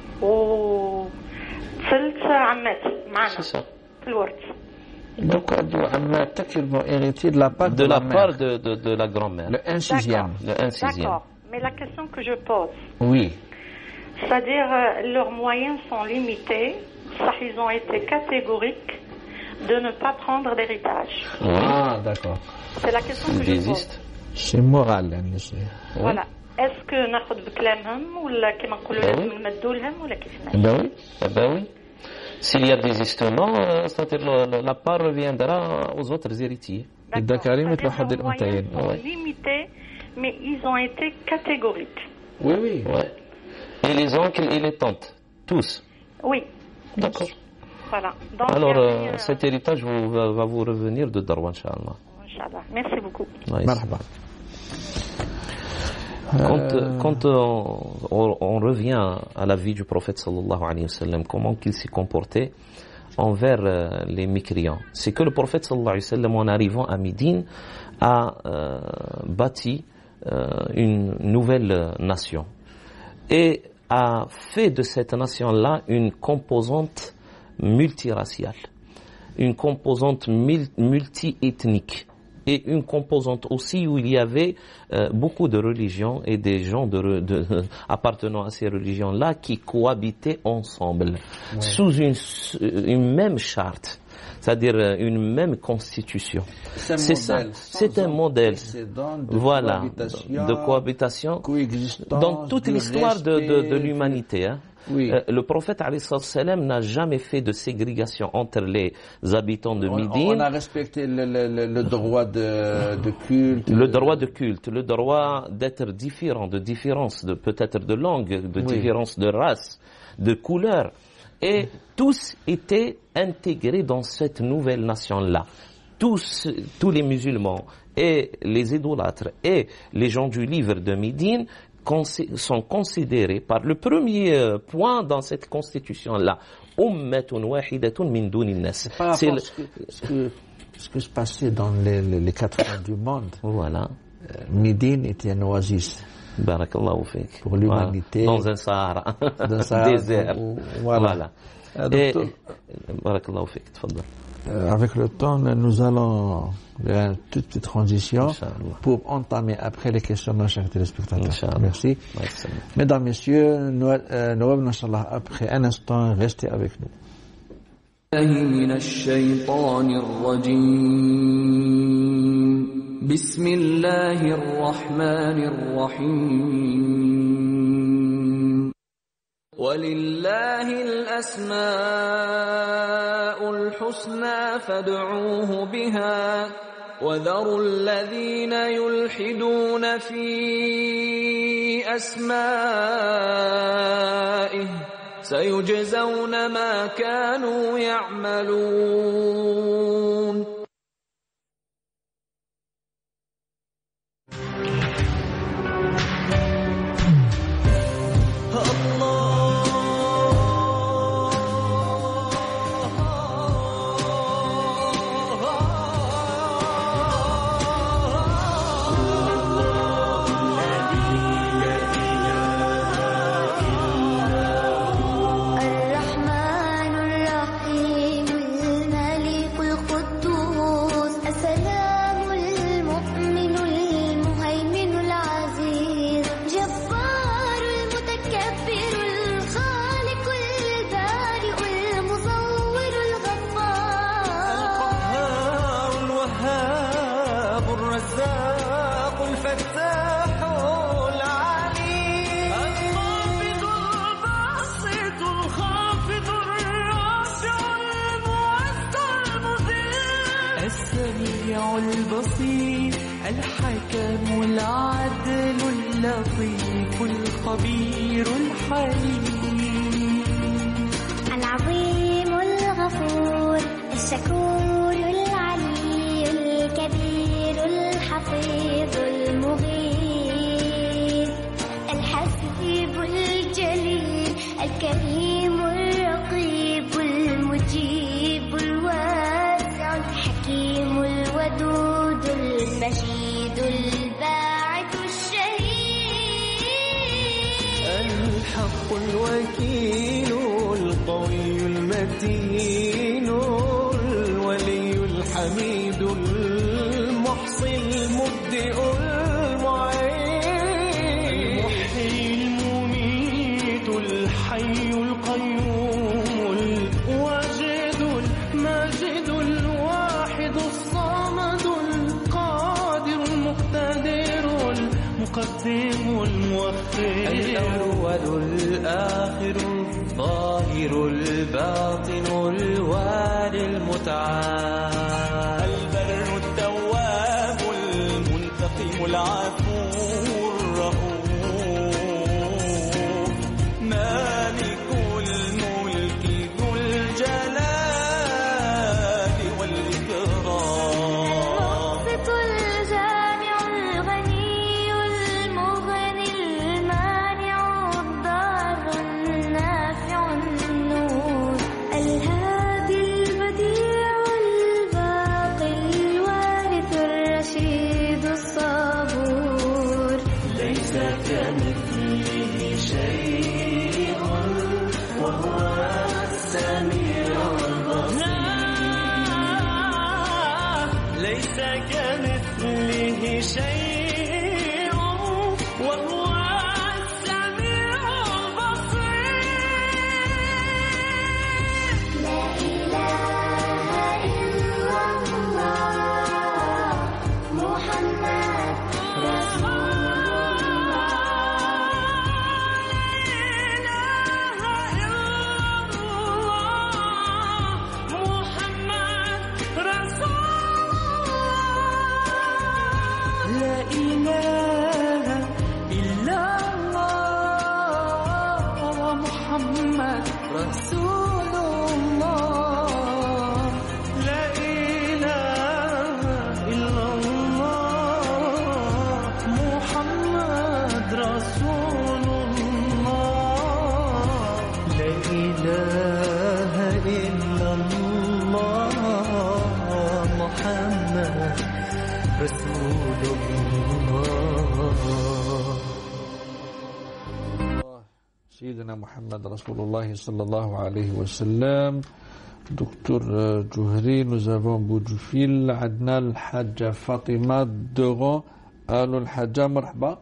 و ثلث عماتي معنا. C'est ça. في الورث. Donc, ils vont hériter de la part de, de la, la part de, de, de la grand-mère. Le un sixième. Le un sixième. D'accord. Mais la question que je pose. Oui. C'est-à-dire, euh, leurs moyens sont limités. Ça, ils ont été catégoriques de ne pas prendre d'héritage. Oui. Ah, d'accord. C'est la question que je pose. C'est moral, monsieur. Voilà. Est-ce que ناخذ بكلامهم ولا كما نقولوا لازم نمدوا لهم ولا كيفاش؟ Ben oui. Ben oui. S'il y a désistement, euh, c'est-à-dire la, la part reviendra aux autres héritiers. D'accord. Les moyens sont limités, mais ils ont été catégoriques. Oui, oui. Ouais. Et les oncles et les tantes, tous. Oui. D'accord. Voilà. Donc, alors, euh, euh, cet héritage vous, va, va vous revenir de Darwa, Inch'Allah. Inch'Allah. Merci beaucoup. Nice. Quand, quand on, on, on revient à la vie du prophète sallallahu alayhi wa sallam, comment qu'il s'est comporté envers euh, les mécréants, c'est que le prophète sallallahu alayhi wa sallam, en arrivant à Médine, a euh, bâti euh, une nouvelle nation et a fait de cette nation-là une composante multiraciale, une composante multi-ethnique et une composante aussi où il y avait euh, beaucoup de religions et des gens de, de, de, appartenant à ces religions-là qui cohabitaient ensemble, ouais. sous une, une même charte, c'est-à-dire une même constitution. C'est, c'est ça, c'est un modèle, de voilà, cohabitation, de cohabitation dans toute l'histoire de, de, de l'humanité. Hein. Oui. Euh, le prophète alayhi salam n'a jamais fait de ségrégation entre les habitants de Médine. On a respecté le, le, le droit de, de culte. Le droit de culte, le droit d'être différent, de différence, de peut-être de langue, de oui. différence de race, de couleur. Et tous étaient intégrés dans cette nouvelle nation-là. Tous, tous les musulmans et les idolâtres et les gens du livre de Médine sont considérés par le premier point dans cette constitution-là. Ummatun wahidatun min dunin nas. C'est le... ce, que, ce, que, ce que se passait dans les, les, les quatre coins du monde. Voilà. Euh, Médine était un oasis. Barakallahu fik. Pour l'humanité. Voilà. Dans un Sahara. Dans un Sahara. Désert. Où, voilà. voilà. Et, barakallahu fik. Tfadal. Euh, avec le temps, nous allons vers une toute petite transition pour entamer après les questionnements, chers téléspectateurs. Inch'Allah. Merci. Merci. Mesdames, Messieurs, nous, euh, nous revenons Inch'Allah après un instant. Restez avec nous. ولله الأسماء الحسنى فادعوه بها وذروا الذين يلحدون في أسمائه سيجزون ما كانوا يعملون. البصير الحكم العدل اللطيف الخبير الحليم العظيم الغفور الشكور العلي الكبير الحفيظ المغيث الحسيب الجليل الكريم الرقيب المجيب الواسع الحكيم الودود المجيد الباعث الشهيد الحق الوكيل القوي المتين الولي الحميد المحصي المبدئ المعين المحيي المميت الحي القيوم الواجد الماجد الواحد الصمد القادر المقتدر المقدم المؤخر الأول الآخر الظاهر الباطن الوالي المتعال البر التواب المنتقم العفو الرؤوف مالك الملك ذو الجلال والإكرام المقسط الجامع الغني رسول الله لا إله إلا الله محمد رسول الله لا إله إلا الله محمد رسول الله سيدنا محمد رسول الله صلى الله عليه وسلم. دكتور جوهري، nous avons au bout du fil عندنا الحاجة فاطمة دوغو. ألو الحاجة، مرحبا.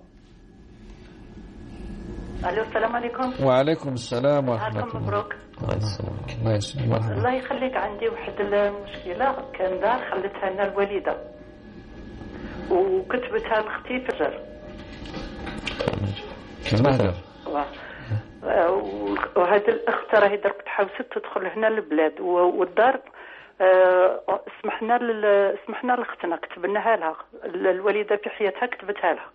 الو السلام عليكم. وعليكم السلام ورحمة الله. مبروك. الله يسلمك. مرحبا. الله يخليك، عندي واحد المشكلة كان دار خلتها لنا الوالدة وكتبتها لاختي في الجر. كيفاش؟ وهذه الاخت راهي درك تحاوست تدخل هنا للبلاد والدار سمحنا سمحنا لاختنا كتبناها لها الوالده في حياتها كتبتها لها.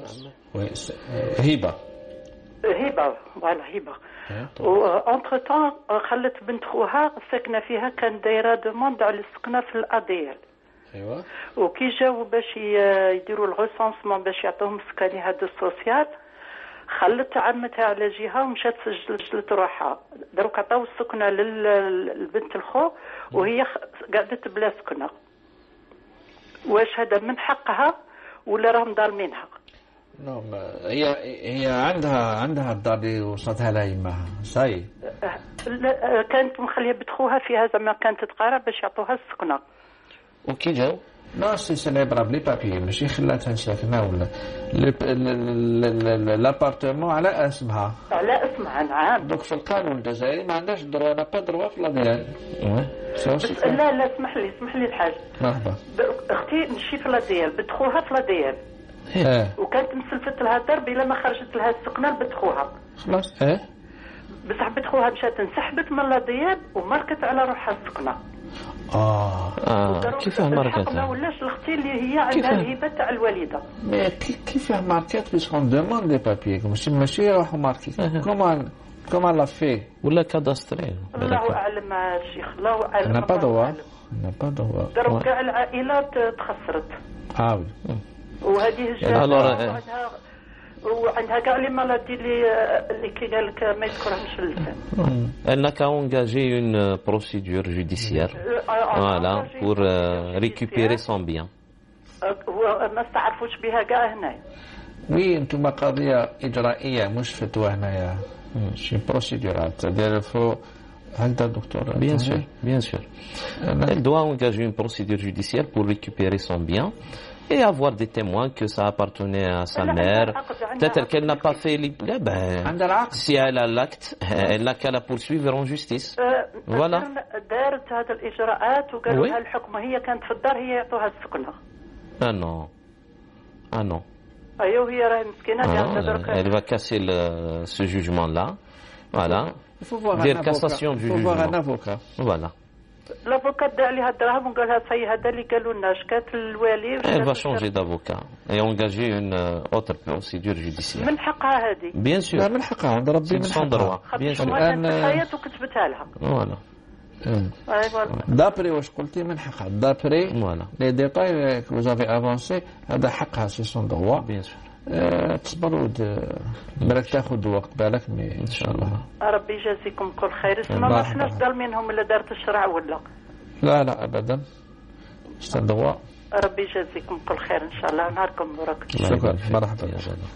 هبه هبه فوالا هبه. وانتر طون خلت بنت خوها ساكنه فيها كان دايره دوموند على السكنه في الاديال. ايوا. وكي جاوا باش يديروا الغوسونسمون باش يعطوهم سكاني هذا السوسيال خلت عمتها على جهه ومشات سجلت روحها. دروك عطاو السكنه للبنت الخو وهي قعدت بلا سكنه. واش هذا من حقها ولا راهم ظالمينها؟ نعم، هي هي عندها عندها الدار اللي وصلتها لها يماها صاي. كانت مخليه بنت خوها فيها زعما كانت تقارع باش يعطوها السكنه. وكي جاو؟ لا سي سيليبرا بلي بابي ماشي خلاتها ساكنه ولا لابارتمون على اسمها. على اسمها نعم. دوك في القانون الجزائري ما عندهاش دروا انا با دروا في لاديال. لا لا اسمح لي اسمح لي الحاج. مرحبا. اختي نمشي في لاديال بنت خوها في لاديال. اه. وكانت مسلفت لها الدار بلا ما خرجت لها السكنه لبنت خوها. خلاص اه. بصح بنت خوها مشات انسحبت من لاديال وماركت على روحها السكنه. اه اه كيفاه ماركت؟ ما ولاش اختي اللي هي عندها الهبه تاع الوالده. مي كيفاه ماركت بيسكون دوموند دي بابي ماشي ماشي يروحوا ماركي. كومان كومان لا في ولا كاداستري؟ الله اعلم الشيخ، الله اعلم. انا با دوا انا با دوا درك كاع العائلات تخسرت. اه وي. وهذه الجهه الوغ وعندها كاع لي مالادي اللي اللي كي قال لك ما يذكرهمش في اللسان. Elle n'a qu'à engager une procédure judiciaire, voilà, pour euh, récupérer son bien. ما استعرفوش بها كاع هنايا. وي انتم قضيه اجرائيه مش فتوى هنايا. شي بروسيدورات ديال فو. هكذا دكتور؟ Bien sûr, bien sûr. Elle doit engager une procédure judiciaire pour récupérer son bien et avoir des témoins que ça appartenait à sa mère. Peut-être qu'elle n'a pas fait les... Ben, si elle a l'acte, elle n'a qu'à la poursuivre en justice. Voilà. دارت هذه الإجراءات وقالوا لها الحكم هي كانت في الدار هي يعطوها السكنة. Ah non. Ah non. أيوه هي راهي مسكينة. Elle va casser le, ce jugement-là. Voilà. Dire cassation du jugement. Voilà. الافوكات دار عليها الدراهم وقال لها صي هذا اللي قالوا لنا شكات الوالي. Elle va changer d'avocat et engager une autre procédure judiciaire. من حقها هذه. Bien sûr. لا من حقها عند ربي من حقها. Bien sûr. الآن حياته وكتبتها لها. Voilà. دابري واش قلتي من حقها دابري. Voilà. Les détails que vous avez avancés هذا حقها سي سون دروا. Bien sûr. تصبروا بالك تاخذ وقت بالك ان شاء الله. ربي يجازيكم كل خير. اسمع ما حناش ظالمينهم الا دارت الشرع ولا. لا لا ابدا. استدوا. ربي يجازيكم كل خير ان شاء الله. نهاركم مبارك. شكرا. مرحبا.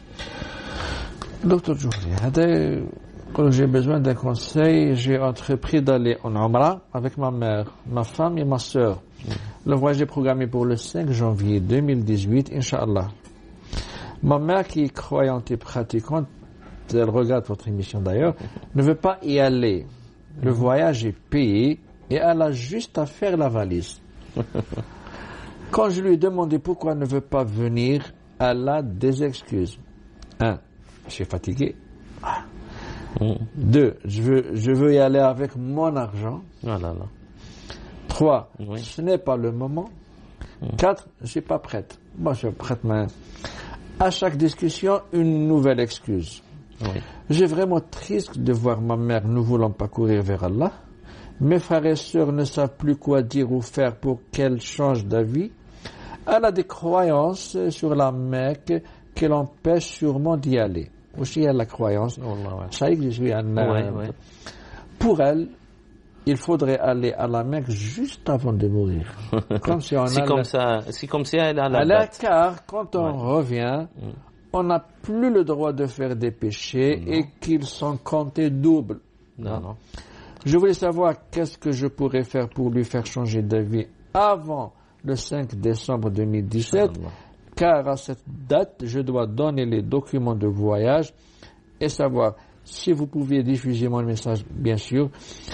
دكتور جوهري هذا quand j'ai besoin d'un conseil, j'ai entrepris d'aller en Umrah avec ma mère, ma femme et ma sœur. Le voyage est programmé pour le cinq janvier deux mille dix-huit, Inch'Allah. Ma mère, qui est croyante et pratiquante, elle regarde votre émission d'ailleurs, ne veut pas y aller. Le voyage est payé et elle a juste à faire la valise. Quand je lui ai demandé pourquoi elle ne veut pas venir, elle a des excuses. Un, je suis fatigué. Deux, je veux, je veux y aller avec mon argent. Ah là là. Trois, oui. Ce n'est pas le moment. Mm. Quatre, je suis pas prête. Moi, je suis prête, mais à chaque discussion, une nouvelle excuse. Oui. J'ai vraiment triste de voir ma mère nous voulant pas courir vers Allah. Mes frères et sœurs ne savent plus quoi dire ou faire pour qu'elle change d'avis. Elle a des croyances sur la Mecque qui l'empêchent sûrement d'y aller. Aussi, elle a la croyance. Ça existe, oui, un, Ouais, ouais. Pour elle, il faudrait aller à la Mecque juste avant de mourir. Comme si on C'est a comme la- ça, c'est comme si elle a la à la date. car, quand on Ouais. revient, Mm. on n'a plus le droit de faire des péchés Non. et qu'ils sont comptés double. Non, non. Je voulais savoir qu'est-ce que je pourrais faire pour lui faire changer d'avis avant le cinq décembre deux mille dix-sept, Inch'Allah. car à cette date, je dois donner les documents de voyage et savoir si vous pouviez diffuser mon message, bien sûr.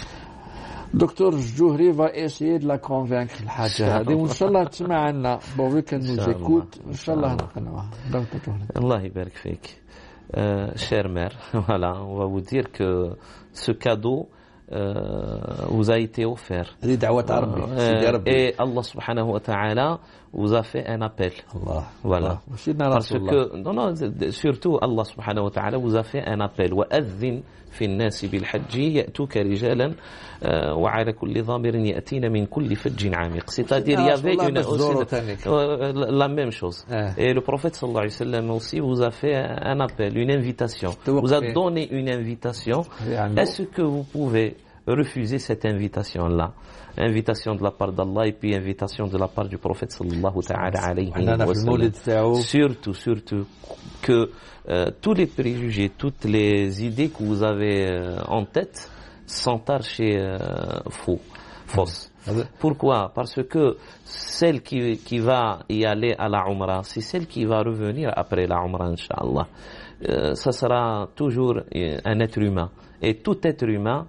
Docteur Jouhri va essayer de la convaincre. الحاجة هذه وإن شاء الله تسمع عنا pourvu qu'elle nous Inch'Allah. écoute. إن شاء الله Inch'Allah. نقنعها. دكتور جوهري. Allah يبارك فيك. Euh, chère mère, voilà, on va vous dire que ce cadeau euh, vous a été offert. هذه دعوة ربي. سيدي Euh, ربي. et Allah subhanahu wa ta'ala vous a fait un appel. الله. Voilà. الله. وسيدنا Parce رسول الله. que, non, non, surtout Allah subhanahu wa ta'ala vous a fait un appel. وَأَذِّنْ في الناس بالحج يأتوك رجالا euh, وعلى كل ضامر يأتين من كل فج عميق. C'est-à-dire, il y avait une, aussi, euh, la même chose. Ah. Et le prophète sallallahu alayhi wa sallam aussi vous a fait un appel, une invitation. Vous a donné une invitation. Est-ce que vous pouvez refuser cette invitation-là? Invitation de la part d'Allah et puis invitation de la part du prophète sallallahu ta'ala alayhi wa sallam. Surtout, surtout que euh, tous les préjugés, toutes les idées que vous avez euh, en tête sont archi euh, faux, fausses. Pourquoi? Parce que celle qui, qui va y aller à la Umrah, c'est celle qui va revenir après la Umrah, Inch'Allah. Euh, ça sera toujours un être humain. Et tout être humain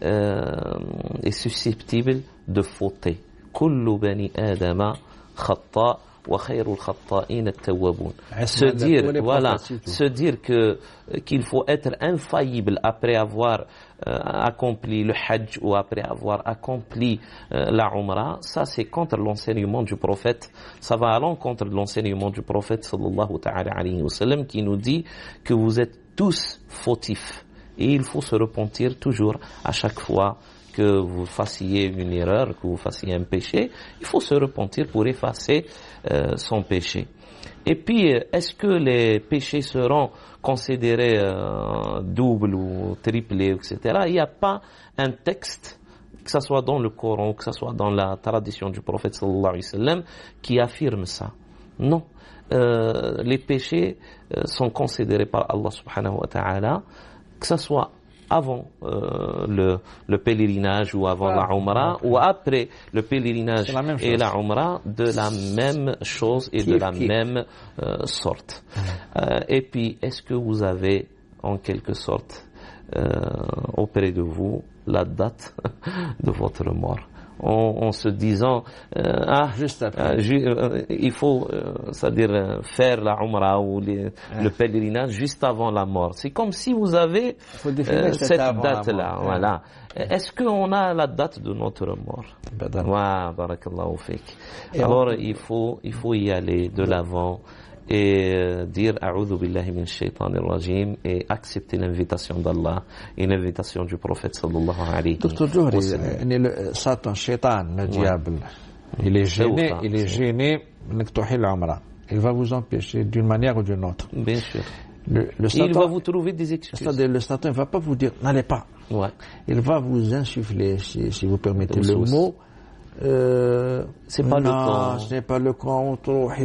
euh, est susceptible de fauter. كل بني آدم خطاء وخير الخطائين التوابون. Se dire, voilà, se dire que qu'il faut être infaillible après avoir euh, accompli le Hajj ou après avoir accompli euh, la Umrah, ça c'est contre l'enseignement du prophète. Ça va à l'encontre de l'enseignement du prophète sallallahu ta'ala alayhi wa sallam qui nous dit que vous êtes tous fautifs et il faut se repentir toujours à chaque fois que vous fassiez une erreur, que vous fassiez un péché, il faut se repentir pour effacer euh, son péché. Et puis, est-ce que les péchés seront considérés euh, doubles ou triplés, et cetera. Il n'y a pas un texte, que ce soit dans le Coran ou que ce soit dans la tradition du prophète sallallahu alayhi wa sallam, qui affirme ça. Non. Euh, les péchés euh, sont considérés par Allah subhanahu wa ta'ala, que ce soit avant euh, le, le pèlerinage ou avant ah, la Umrah ou après le pèlerinage la et la Umrah, de la même chose et qui de la qui? même euh, sorte. Mmh. Euh, et puis, est-ce que vous avez en quelque sorte euh, auprès de vous la date de votre mort? En, en se disant euh, ah juste après. Euh, ju, euh, il faut euh, c'est-à-dire euh, faire la Umrah ou les, ouais. le pèlerinage juste avant la mort. C'est comme si vous avez euh, cette date-là. Ouais. Voilà. Ouais. Est-ce qu'on a la date de notre mort? Wa barakallahu fik. Alors on... il faut il faut y aller de l'avant et euh, dire a'udhu billahi min shaitanir rajim et accepter l'invitation d'Allah et l'invitation du prophète sallallahu alayhi wa sallam. Docteur Jouhri, le Satan, Shaitan, le diable, il est gêné, il est gêné il va vous empêcher d'une manière ou d'une autre. Bien sûr. Le, le Satan, il va vous trouver des excuses. C'est-à-dire le Satan ne va pas vous dire n'allez pas. Ouais. Il va vous insuffler, si, si vous permettez le mot. Euh, c'est pas non, le temps. c'est pas le temps.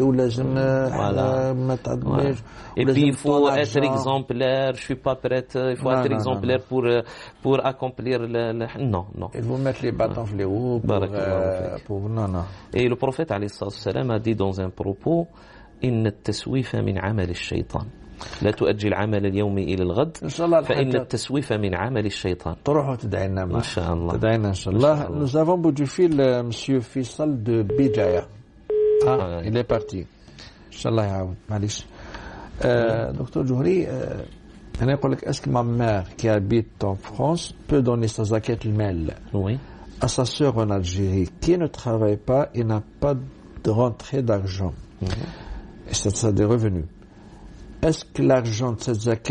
Voilà. Ouais. Et puis il faut être exemplaire. Je suis pas prête. Il faut non, être non, exemplaire non, pour pour accomplir le, le... non non. Il faut mettre les bâtons dans les roues pour, euh, pour non non. Et le prophète alayhi salam a dit dans un propos إن التسويف من عمل الشيطان. لا تؤجل عمل اليوم إلى الغد فإن التسويف من عمل الشيطان. تروحوا تدعينا إن شاء الله. تدعينا إن شاء الله. Nous avons bout du fil monsieur Faisal de Béjaïa. Ah, il est parti. Inch'Allah يعاود معليش. Docteur Jouhri, أنا أقول لك est-ce que ma mère qui habite en France peut donner sa zakat al-mal oui. à sa sœur en Algérie qui ne travaille pas et n'a pas de rentrée d'argent. Mm-hmm. Et c'est ça des revenus. Est-ce que l'argent de cette zakat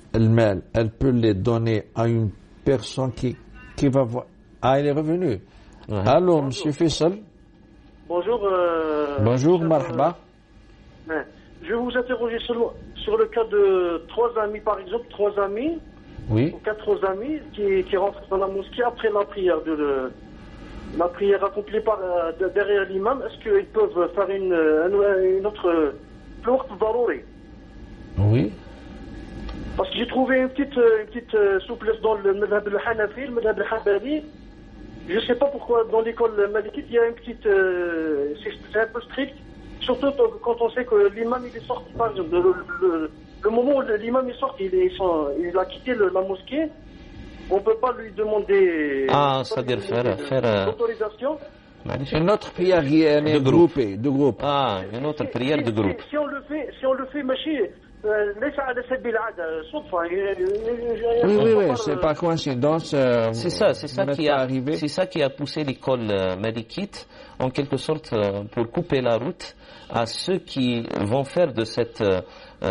le mal, elle peut les donner à une personne qui, qui va voir. Ah, il est revenu. Ouais. Allô, monsieur Faisal. Bonjour. Euh, Bonjour, marhaba. Euh, je vais vous interroger sur, sur le cas de trois amis, par exemple, trois amis, oui. ou quatre amis qui, qui rentrent dans la mosquée après la prière de le, la prière accomplie par euh, derrière l'imam. Est-ce qu'ils peuvent faire une, une, une autre plurte darouri? Oui. Parce que j'ai trouvé une petite, une petite souplesse dans le madhab al-Hanafi, le madhab al-Hanbali. Je ne sais pas pourquoi dans l'école malikite il y a une petite, euh, c'est un peu strict. Surtout quand on sait que l'imam il est sorti, par exemple, le, le, le moment où l'imam est sorti, il, est, il a quitté le, la mosquée, on ne peut pas lui demander. Ah, c'est-à-dire faire, faire l'autorisation. Une autre prière de groupe, de groupe. Ah, une autre prière si, de groupe. Si, si on le fait, si on le fait, Machi, ليس على سبيل العادة صدفة. Oui, oui, oui, c'est pas coïncidence. Euh, c'est ça, c'est ça qui a, arrivé. c'est ça qui a poussé l'école euh, malikite, en quelque sorte, euh, pour couper la route à ceux qui vont faire de cette, euh,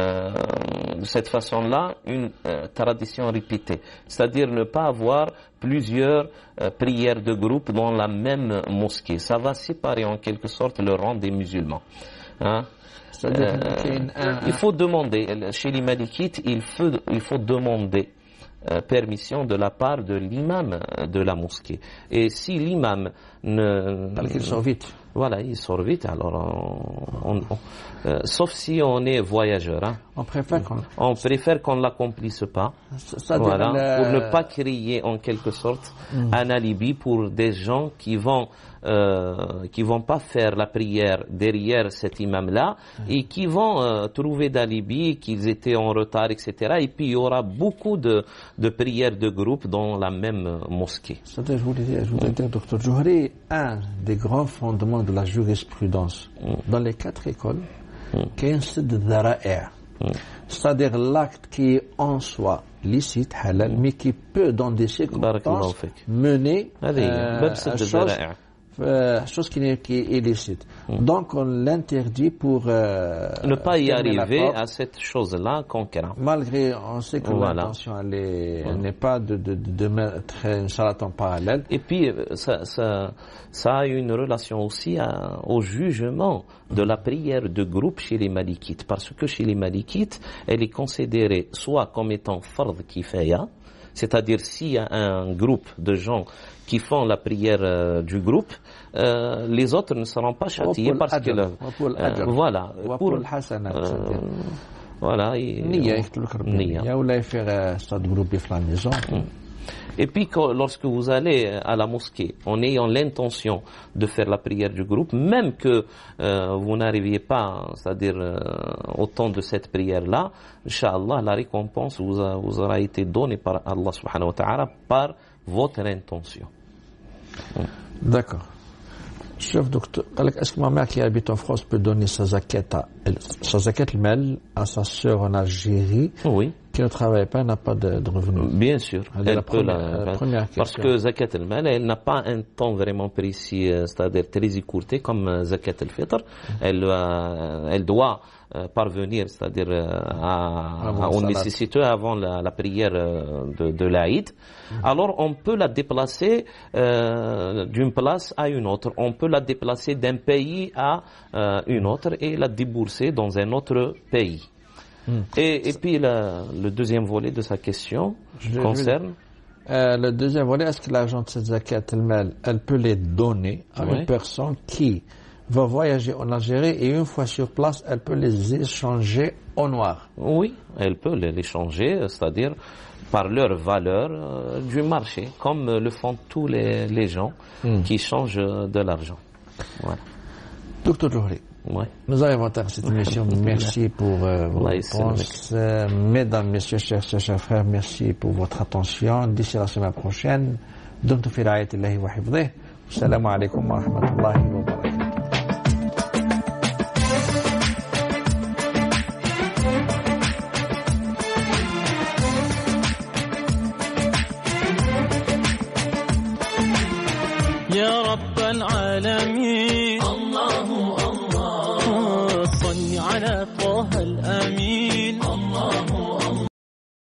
de cette façon-là une euh, tradition répétée. C'est-à-dire ne pas avoir plusieurs euh, prières de groupe dans la même mosquée. Ça va séparer en quelque sorte le rang des musulmans. Hein? Euh, il faut demander, chez les malikites, il faut, il faut demander euh, permission de la part de l'imam de la mosquée. Et si l'imam ne... Parce qu'il sort vite. Voilà, il sort vite, alors on, on, on, euh, sauf si on est voyageur. Hein. On préfère qu'on... On préfère qu'on ne l'accomplisse pas. Voilà, le... pour ne pas créer en quelque sorte mm. un alibi pour des gens qui vont euh, qui vont pas faire la prière derrière cet imam-là mm. et qui vont euh, trouver d'alibi qu'ils étaient en retard, et cetera. Et puis il y aura beaucoup de, de prières de groupe dans la même mosquée. C'est-à-dire, je voulais dire, je voulais dire, docteur Johari, un des grands fondements de la jurisprudence mm. dans les quatre écoles, qui est de dhara'a, c'est-à-dire l'acte qui est en soi licite, halal, mais qui peut dans des circonstances mener euh, à chose, euh, chose qui, est, qui est illicite. Mm. Donc on l'interdit pour euh, ne pas y arriver à cette chose-là concrètement. Malgré, on sait que voilà. L'intention elle est, elle n'est pas de, de, de mettre une salade en parallèle. Et puis ça, ça, ça a une relation aussi à, au jugement de la prière de groupe chez les malikites, parce que chez les malikites, elle est considérée soit comme étant fard kifaya, c'est-à-dire s'il y a un groupe de gens qui font la prière euh, du groupe, euh, les autres ne seront pas châtiés parce adjur, que le, euh, voilà pour le hasanat, euh, voilà et, et puis quand, lorsque vous allez à la mosquée en ayant l'intention de faire la prière du groupe, même que euh, vous n'arriviez pas, c'est-à-dire euh, au temps de cette prière-là, Inch'Allah, la récompense vous, a, vous aura été donnée par Allah subhanahu wa ta'ala par votre intention. D'accord. Chef docteur, est-ce que ma mère qui habite en France peut donner sa zakat à elle, sa zakat al-mal à sa sœur en Algérie, oui, qui ne travaille pas, n'a pas de, de revenus? Bien sûr, elle, elle la peut première, la, la première parce que zakat al-mal, elle n'a pas un temps vraiment précis, c'est-à-dire très écourté comme zakat al-fitr. Elle, euh, elle doit euh, parvenir, c'est-à-dire euh, à, à, aux nécessiteux avant la, la prière de, de l'Aïd. Mm-hmm. Alors on peut la déplacer euh, d'une place à une autre. On peut la déplacer d'un pays à euh, une autre et la débourser dans un autre pays. Mm. Et, et puis la, le deuxième volet de sa question je, concerne je euh, le deuxième volet, est-ce que l'argent de cette zakat al-mal, elle peut les donner à oui. une personne qui va voyager en Algérie et une fois sur place, elle peut les échanger au noir? Oui, elle peut les échanger, c'est-à-dire par leur valeur euh, du marché, comme euh, le font tous les, les gens mm. qui changent de l'argent. Voilà. Docteur Johari, ouais. Nous arrivons à cette émission. Merci pour euh, vos réponses. Euh, mesdames, messieurs, chers, chers, chers frères, merci pour votre attention. D'ici la semaine prochaine, dumtu fi ra'ayatillahi wa hifdhih. Assalamu alaikum wa rahmatullahi wa barakatuh. يا رب العالمين الله الله صل على طه الأمين